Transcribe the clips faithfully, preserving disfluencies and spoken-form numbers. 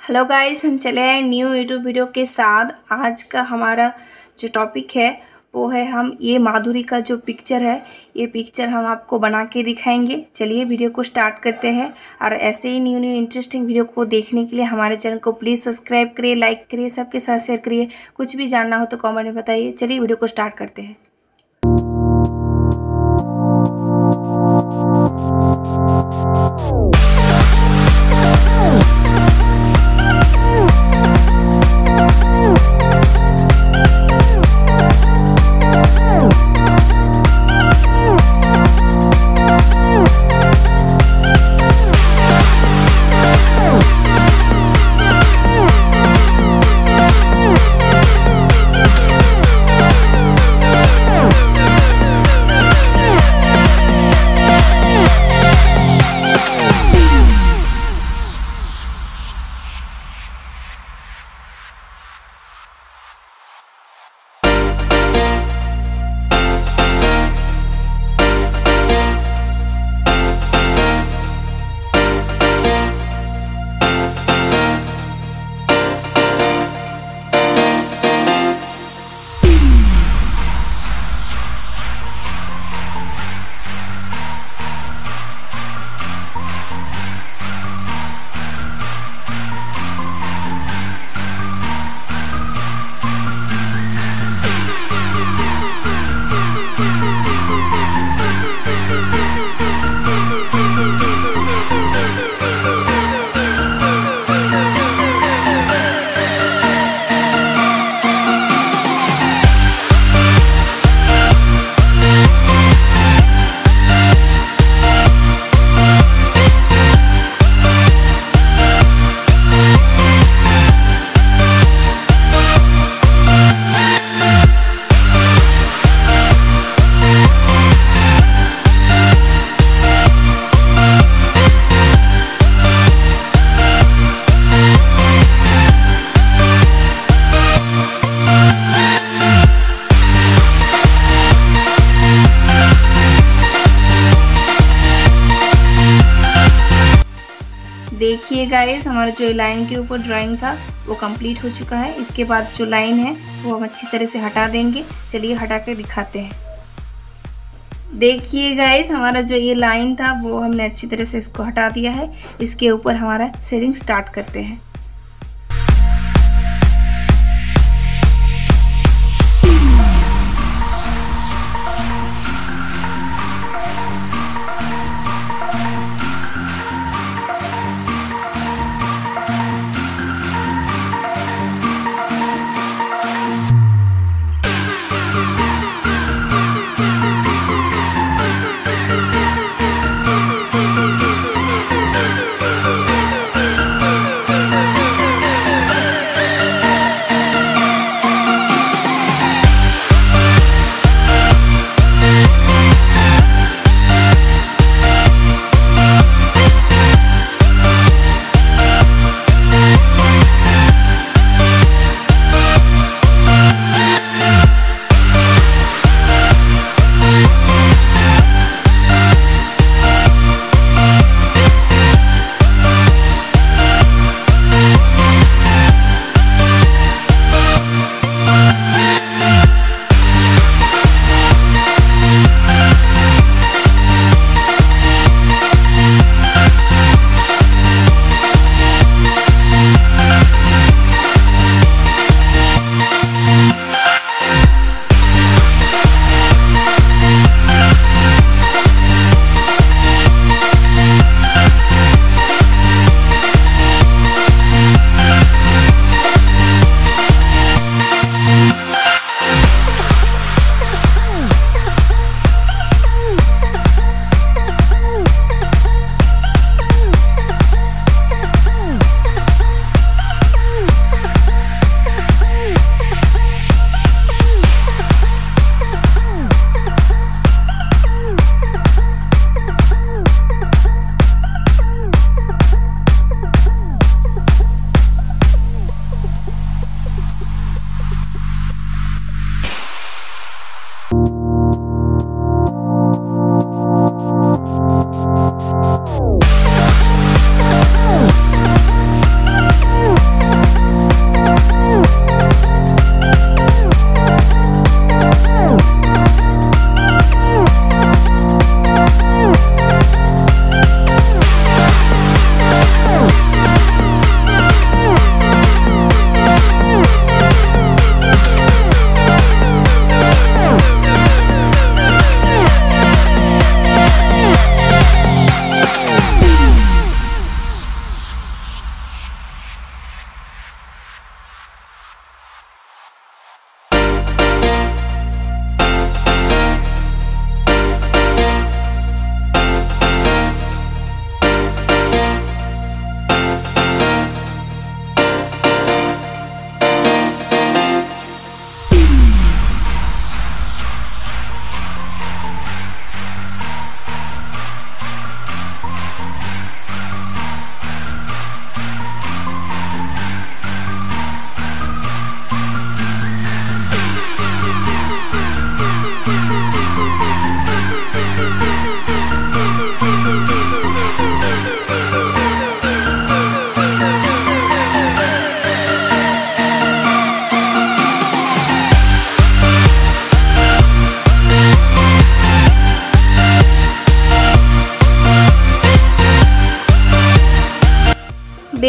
Hello guys, हम चले आए न्यू यूट्यूब वीडियो के साथ। आज का हमारा जो टॉपिक है वो है हम ये माधुरी का जो पिक्चर है, ये पिक्चर हम आपको बना के दिखाएंगे। चलिए वीडियो को स्टार्ट करते हैं। और ऐसे ही न्यू न्यू इंटरेस्टिंग वीडियो को देखने के लिए हमारे चैनल को प्लीज़ सब्सक्राइब करिए, लाइक करिए, सबके साथ शेयर करिए। कुछ भी जानना हो तो कमेंट में बताइए। चलिए वीडियो को स्टार्ट करते हैं। देखिए गाइस, हमारा जो लाइन के ऊपर ड्राइंग था वो कंप्लीट हो चुका है। इसके बाद जो लाइन है वो हम अच्छी तरह से हटा देंगे। चलिए हटा के दिखाते हैं। देखिए गाइस, हमारा जो ये लाइन था वो हमने अच्छी तरह से इसको हटा दिया है। इसके ऊपर हमारा शेडिंग स्टार्ट करते हैं।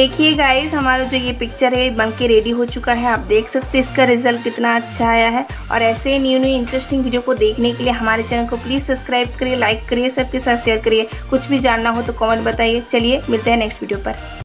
देखिए गाइस, हमारा जो ये पिक्चर है बन के रेडी हो चुका है। आप देख सकते हैं इसका रिजल्ट कितना अच्छा आया है। और ऐसे न्यू न्यू इंटरेस्टिंग वीडियो को देखने के लिए हमारे चैनल को प्लीज़ सब्सक्राइब करिए, लाइक करिए, सबके साथ शेयर करिए। कुछ भी जानना हो तो कमेंट बताइए। चलिए मिलते हैं नेक्स्ट वीडियो पर।